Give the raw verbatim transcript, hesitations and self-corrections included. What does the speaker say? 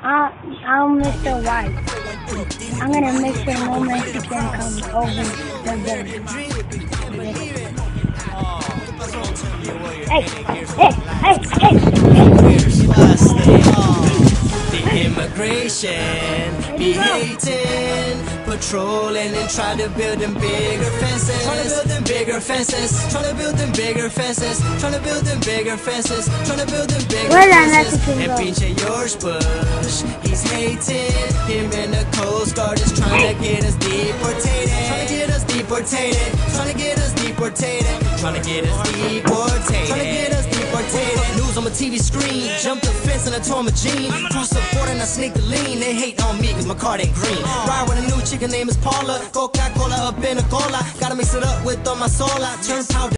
Uh, I'm Mister White. I'm gonna make sure no Mexican comes over the boat. Hey, hey, hey, hey, The immigration be hating, patrolling and try to build them bigger fences. Trying to build them bigger fences. Trying to build them bigger fences. Trying to build them bigger fences. Trying to build them bigger fences. And pinche George Bush, he's hating. Him and the Coast Guard is trying to get us deported. Trying to get us deported. Trying to get us deported. Trying to get us deported. Trying to get us deported. News on my T V screen. Jumped the fence and I tore my jean. Cross the border and I sneaked the lean. They hate on me cause my card ain't green. Ride with a new chick, her name is Paula. Coca-Cola up in a cola. Gotta mix it up with all my soul. I turn powder.